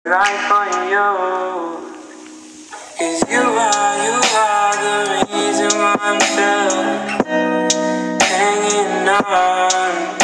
life on you. 'Cause you are the reason why I'm still hanging on.